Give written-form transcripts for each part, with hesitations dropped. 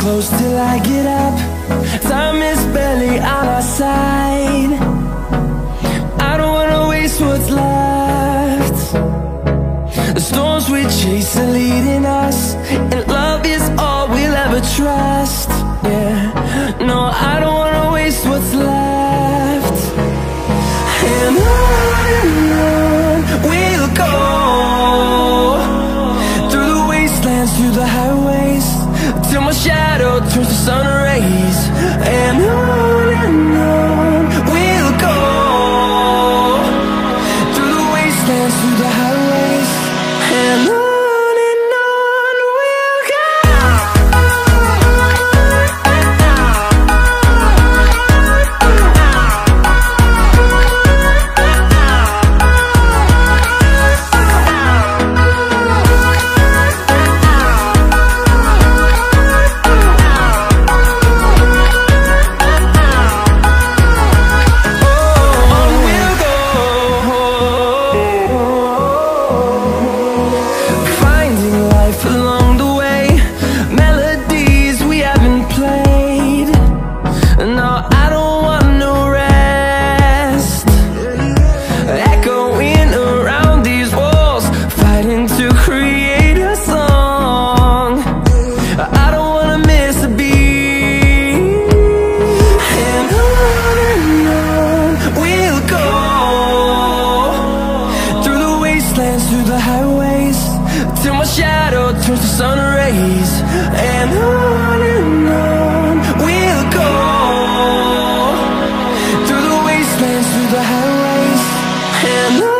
close till I get up. Time is barely on our side. I don't wanna waste what's left. The storms we chase are leading us, and love is all we'll ever trust. Yeah, no, I don't wanna waste what's left. And on we'll go, through the wastelands, through the highways, till my shadow turns to sun rays. And on we'll go, through the wastelands, through the highways, and on we'll go. Through the highways, till my shadow turns to sun rays. And on we'll go, through the wastelands, through the highways, and on we'll go.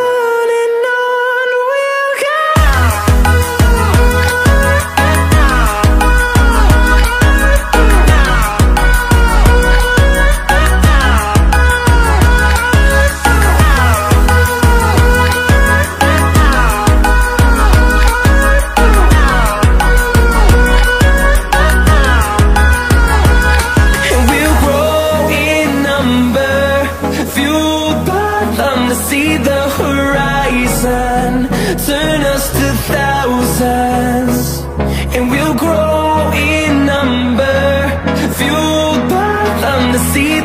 See the horizon turn us to thousands, and we'll grow in number, fueled by them to see